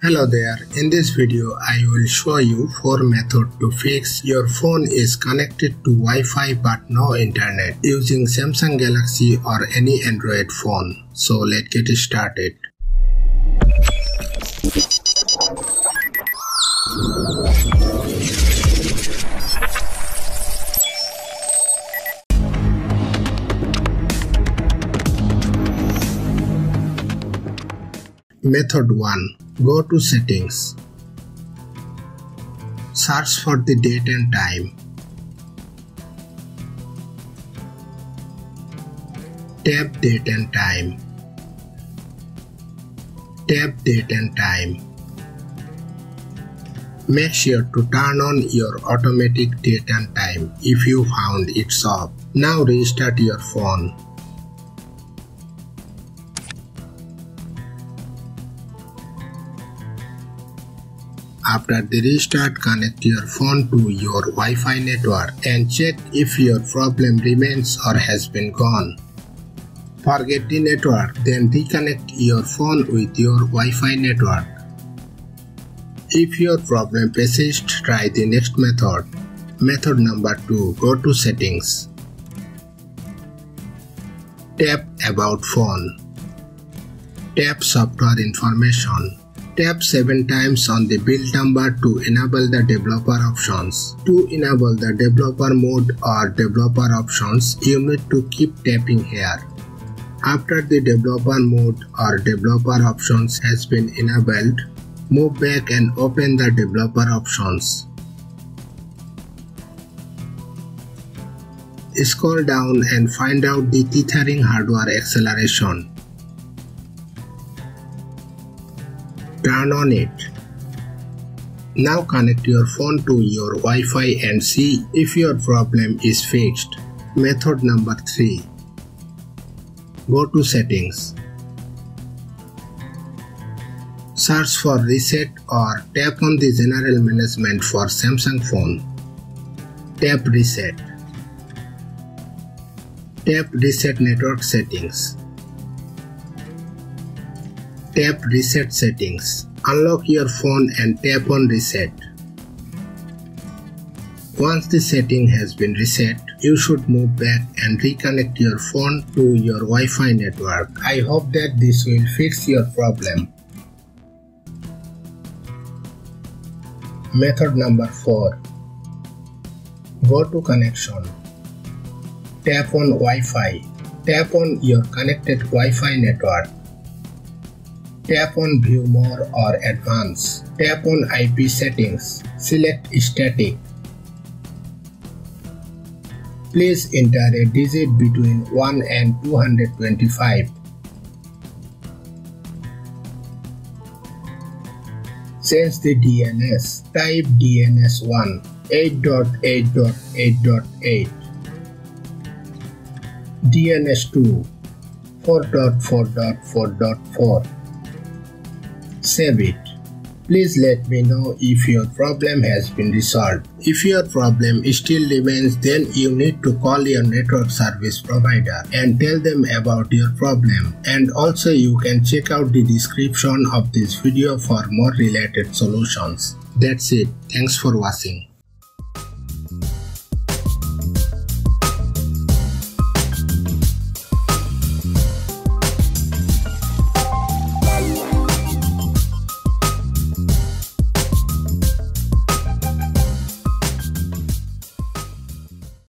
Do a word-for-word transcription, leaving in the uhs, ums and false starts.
Hello there, in this video I will show you four methods to fix your phone is connected to Wi-Fi but no internet using Samsung Galaxy or any Android phone. So let's get started. Method one. Go to Settings. Search for the date and time. Tap Date and Time. Tap Date and Time. Make sure to turn on your automatic date and time if you found it's off. Now restart your phone. After the restart, connect your phone to your Wi-Fi network and check if your problem remains or has been gone. Forget the network, then reconnect your phone with your Wi-Fi network. If your problem persists, try the next method. Method number two. Go to Settings. Tap About Phone. Tap Software Information. Tap seven times on the build number to enable the developer options. To enable the developer mode or developer options, you need to keep tapping here. After the developer mode or developer options has been enabled, move back and open the developer options. Scroll down and find out the tethering hardware acceleration. Turn on it. Now connect your phone to your Wi-Fi and see if your problem is fixed. Method number three. Go to Settings. Search for Reset or tap on the General Management for Samsung phone. Tap Reset. Tap Reset Network Settings. Tap Reset Settings. Unlock your phone and tap on Reset. Once the setting has been reset, you should move back and reconnect your phone to your Wi-Fi network. I hope that this will fix your problem. Method number four. Go to Connection. Tap on Wi-Fi. Tap on your connected Wi-Fi network. Tap on View More or Advanced. Tap on I P Settings. Select Static. Please enter a digit between one and two hundred twenty-five. Change the D N S. Type D N S one eight dot eight dot eight dot eight. D N S two four dot four dot four dot four. Save it. Please let me know if your problem has been resolved. If your problem still remains, then you need to call your network service provider and tell them about your problem. And also you can check out the description of this video for more related solutions. That's it. Thanks for watching.